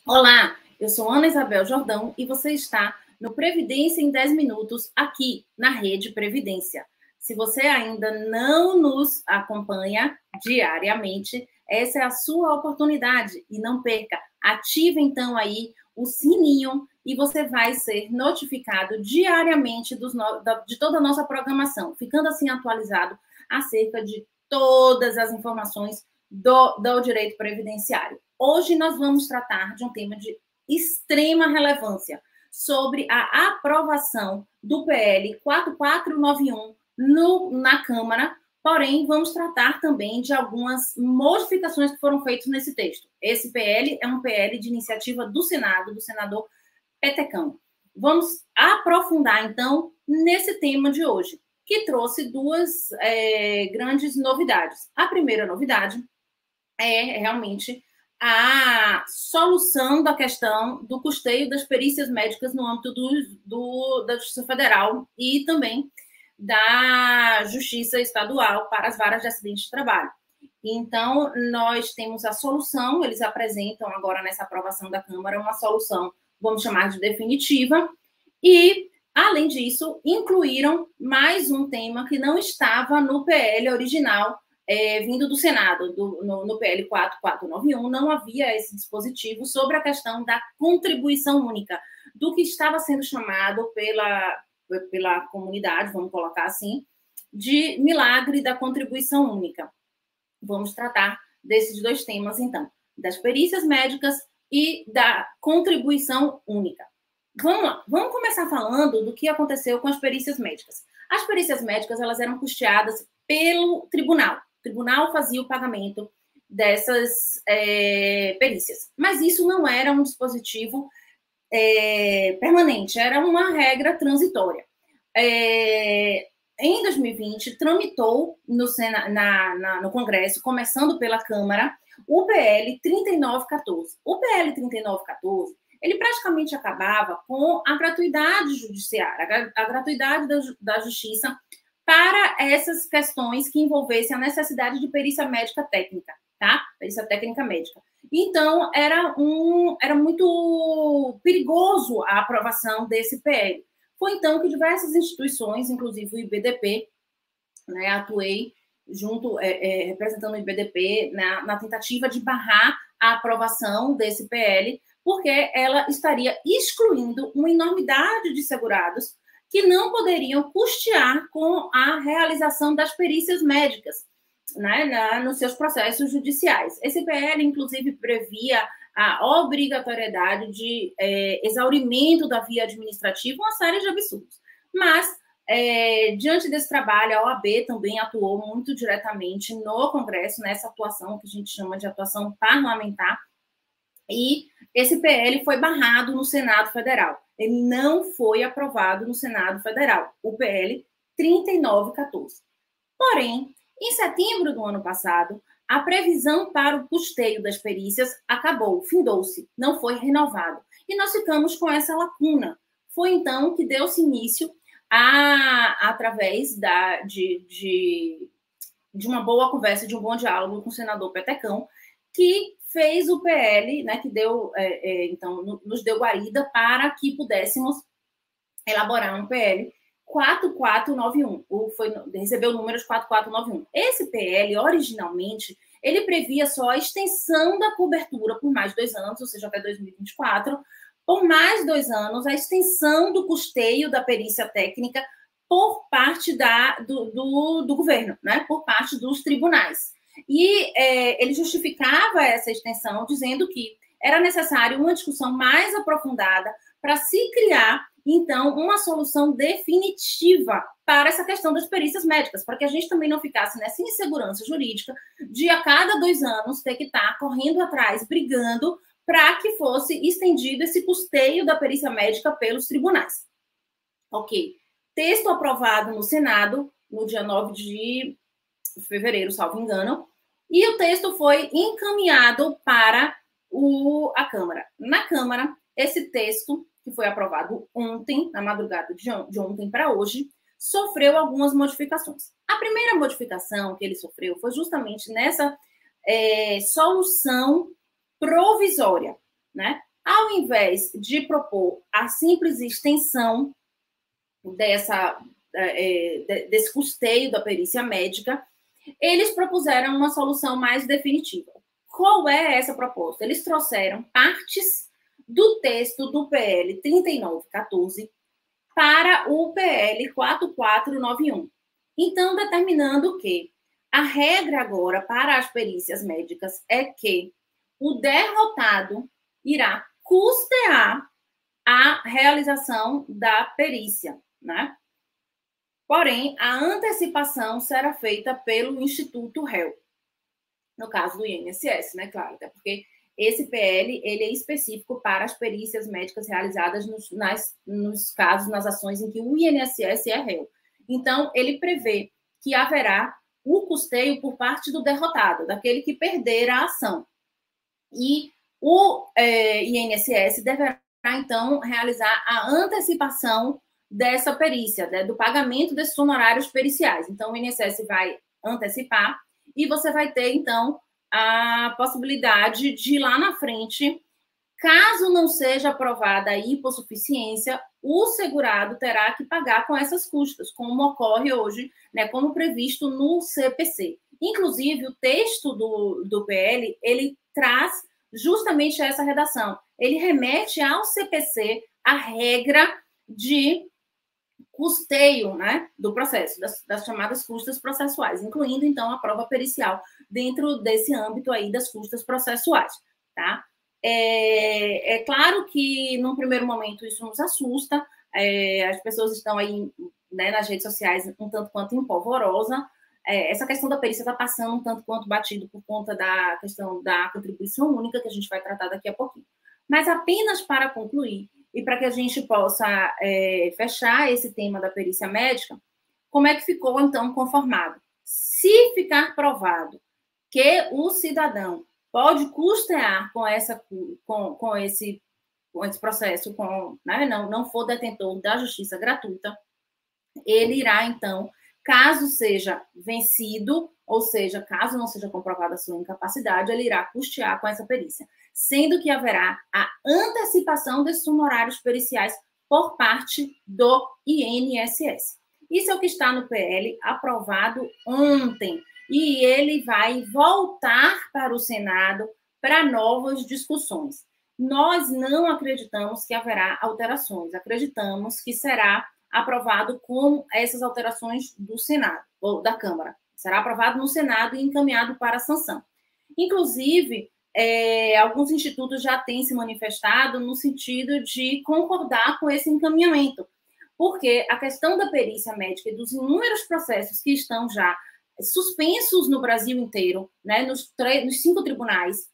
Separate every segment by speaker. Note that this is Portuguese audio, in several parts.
Speaker 1: Olá, eu sou Ana Isabel Jordão e você está no Previdência em 10 Minutos, aqui na Rede Previdência. Se você ainda não nos acompanha diariamente, essa é a sua oportunidade e não perca. Ative então aí o sininho e você vai ser notificado diariamente de toda a nossa programação, ficando assim atualizado acerca de todas as informações do direito previdenciário. Hoje nós vamos tratar de um tema de extrema relevância, sobre a aprovação do PL 4491 na Câmara, porém, vamos tratar também de algumas modificações que foram feitas nesse texto. Esse PL é um PL de iniciativa do Senado, do senador Petecão. Vamos aprofundar, então, nesse tema de hoje, que trouxe duas grandes novidades. A primeira novidade é realmente a solução da questão do custeio das perícias médicas no âmbito da Justiça Federal e também da Justiça Estadual para as varas de acidente de trabalho. Então, nós temos a solução, eles apresentam agora nessa aprovação da Câmara uma solução, vamos chamar de definitiva, e, além disso, incluíram mais um tema que não estava no PL original, vindo do Senado, no PL 4491, não havia esse dispositivo sobre a questão da contribuição única, do que estava sendo chamado pela comunidade, vamos colocar assim, de milagre da contribuição única. Vamos tratar desses dois temas, então, das perícias médicas e da contribuição única. Vamos lá, vamos começar falando do que aconteceu com as perícias médicas. As perícias médicas, elas eram custeadas pelo tribunal. O tribunal fazia o pagamento dessas perícias. Mas isso não era um dispositivo permanente, era uma regra transitória. Em 2020, tramitou no Congresso, começando pela Câmara, o PL 3914. O PL 3914, ele praticamente acabava com a gratuidade judiciária, a gratuidade da justiça para essas questões que envolvessem a necessidade de perícia médica técnica, tá? Perícia técnica médica. Então, era muito perigoso a aprovação desse PL. Foi então que diversas instituições, inclusive o IBDP, né, atuei junto, representando o IBDP, na tentativa de barrar a aprovação desse PL, porque ela estaria excluindo uma enormidade de segurados que não poderiam custear com a realização das perícias médicas, né, nos seus processos judiciais. Esse PL, inclusive, previa a obrigatoriedade de exaurimento da via administrativa, uma série de absurdos. Mas, diante desse trabalho, a OAB também atuou muito diretamente no Congresso, nessa atuação que a gente chama de atuação parlamentar, e esse PL foi barrado no Senado Federal. Ele não foi aprovado no Senado Federal, o PL 3914. Porém, em setembro do ano passado, a previsão para o custeio das perícias acabou, findou-se, não foi renovado. E nós ficamos com essa lacuna. Foi então que deu-se início através de uma boa conversa, de um bom diálogo com o senador Petecão, que fez o PL, né, que deu, então, nos deu guarida para que pudéssemos elaborar um PL 4491, recebeu o número de 4491. Esse PL, originalmente, ele previa só a extensão da cobertura por mais 2 anos, ou seja, até 2024, por mais 2 anos, a extensão do custeio da perícia técnica por parte do governo, né, por parte dos tribunais. E ele justificava essa extensão dizendo que era necessário uma discussão mais aprofundada para se criar, então, uma solução definitiva para essa questão das perícias médicas, para que a gente também não ficasse nessa insegurança jurídica de a cada 2 anos ter que estar correndo atrás, brigando para que fosse estendido esse custeio da perícia médica pelos tribunais. Ok. Texto aprovado no Senado no dia 9 de fevereiro, salvo engano, e o texto foi encaminhado para a Câmara. Na Câmara, esse texto, que foi aprovado ontem, na madrugada de ontem para hoje, sofreu algumas modificações. A primeira modificação que ele sofreu foi justamente nessa solução provisória, né? Ao invés de propor a simples extensão desse custeio da perícia médica, eles propuseram uma solução mais definitiva. Qual é essa proposta? Eles trouxeram partes do texto do PL 3914 para o PL 4491. Então, determinando que a regra agora para as perícias médicas é que o derrotado irá custear a realização da perícia, né? Porém, a antecipação será feita pelo Instituto réu, no caso do INSS, né? Claro, até porque esse PL ele é específico para as perícias médicas realizadas nos casos, nas ações em que o INSS é réu. Então, ele prevê que haverá o custeio por parte do derrotado, daquele que perder a ação. E o INSS deverá, então, realizar a antecipação dessa perícia, né, do pagamento desses honorários periciais. Então, o INSS vai antecipar e você vai ter, então, a possibilidade de, lá na frente, caso não seja aprovada a hipossuficiência, o segurado terá que pagar com essas custas, como ocorre hoje, né, como previsto no CPC. Inclusive, o texto do PL, ele traz justamente essa redação. Ele remete ao CPC a regra de custeio, né, do processo, das chamadas custas processuais, incluindo, então, a prova pericial dentro desse âmbito aí das custas processuais, tá? É claro que, num primeiro momento, isso nos assusta, as pessoas estão aí, né, nas redes sociais um tanto quanto empolvorosa, essa questão da perícia está passando um tanto quanto batido por conta da questão da contribuição única, que a gente vai tratar daqui a pouquinho. Mas apenas para concluir, e para que a gente possa fechar esse tema da perícia médica, como é que ficou, então, conformado? Se ficar provado que o cidadão pode custear com esse processo, né, não for detentor da justiça gratuita, ele irá, então, caso seja vencido, ou seja, caso não seja comprovada a sua incapacidade, ele irá custear com essa perícia, sendo que haverá a antecipação desses honorários periciais por parte do INSS. Isso é o que está no PL aprovado ontem, e ele vai voltar para o Senado para novas discussões. Nós não acreditamos que haverá alterações, acreditamos que será aprovado com essas alterações do Senado, ou da Câmara. Será aprovado no Senado e encaminhado para a sanção. Inclusive, alguns institutos já têm se manifestado no sentido de concordar com esse encaminhamento, porque a questão da perícia médica e dos inúmeros processos que estão já suspensos no Brasil inteiro, né, nos 5 tribunais,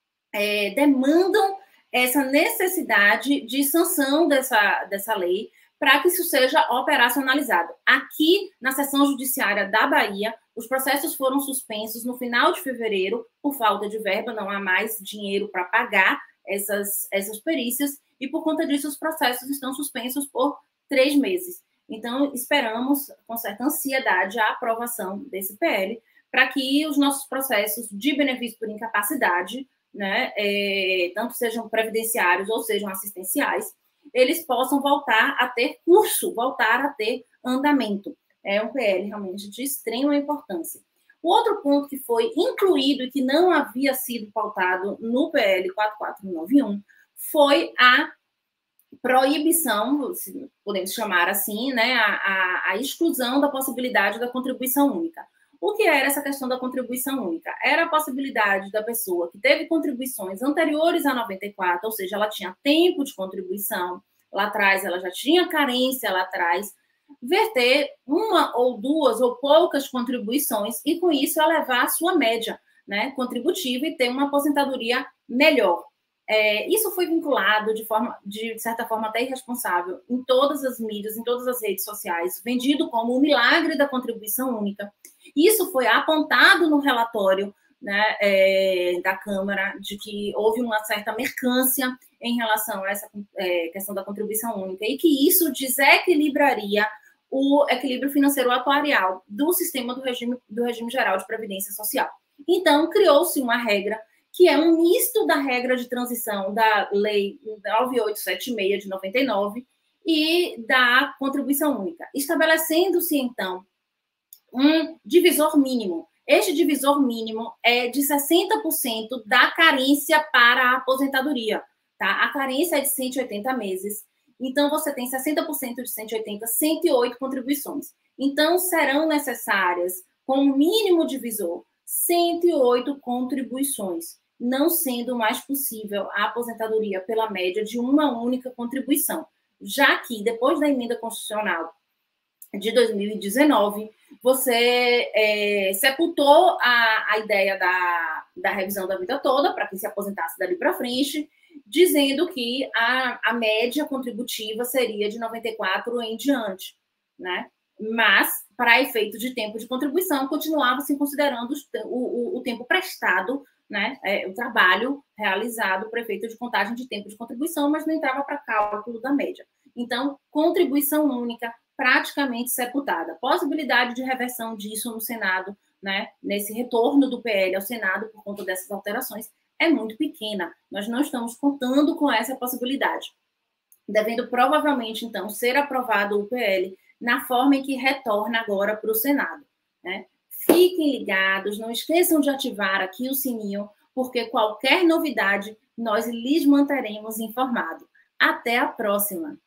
Speaker 1: demandam essa necessidade de sanção dessa lei, para que isso seja operacionalizado. Aqui, na seção judiciária da Bahia, os processos foram suspensos no final de fevereiro, por falta de verba, não há mais dinheiro para pagar essas perícias, e por conta disso os processos estão suspensos por 3 meses. Então, esperamos, com certa ansiedade, a aprovação desse PL, para que os nossos processos de benefício por incapacidade, né, tanto sejam previdenciários ou sejam assistenciais, eles possam voltar a ter curso, voltar a ter andamento. É um PL realmente de extrema importância. O outro ponto que foi incluído e que não havia sido pautado no PL 4491 foi a proibição, podemos chamar assim, né, a exclusão da possibilidade da contribuição única. O que era essa questão da contribuição única? Era a possibilidade da pessoa que teve contribuições anteriores a 94, ou seja, ela tinha tempo de contribuição lá atrás, ela já tinha carência lá atrás, verter uma ou duas ou poucas contribuições e, com isso, elevar a sua média, né, contributiva e ter uma aposentadoria melhor. Isso foi vinculado de certa forma, até irresponsável em todas as mídias, em todas as redes sociais, vendido como o milagre da contribuição única. Isso foi apontado no relatório, né, da Câmara, de que houve uma certa mercância em relação a essa questão da contribuição única e que isso desequilibraria o equilíbrio financeiro atuarial do sistema do regime geral de previdência social. Então, criou-se uma regra que é um misto da regra de transição da Lei 9876 de 99 e da contribuição única, estabelecendo-se, então, um divisor mínimo. Este divisor mínimo é de 60% da carência para a aposentadoria. Tá? A carência é de 180 meses. Então, você tem 60% de 180, 108 contribuições. Então, serão necessárias, como mínimo divisor, 108 contribuições, não sendo mais possível a aposentadoria pela média de uma única contribuição. Já que, depois da emenda constitucional de 2019, você sepultou a ideia da revisão da vida toda, para quem se aposentasse dali para frente, dizendo que a média contributiva seria de 94 em diante, né? Mas, para efeito de tempo de contribuição, continuava se considerando o tempo prestado, né? O trabalho realizado para efeito de contagem de tempo de contribuição, mas não entrava para cálculo da média. Então, contribuição única praticamente sepultada. Possibilidade de reversão disso no Senado, né? Nesse retorno do PL ao Senado por conta dessas alterações, é muito pequena. Nós não estamos contando com essa possibilidade. Devendo provavelmente, então, ser aprovado o PL na forma em que retorna agora para o Senado, né? Fiquem ligados, não esqueçam de ativar aqui o sininho, porque qualquer novidade nós lhes manteremos informados. Até a próxima!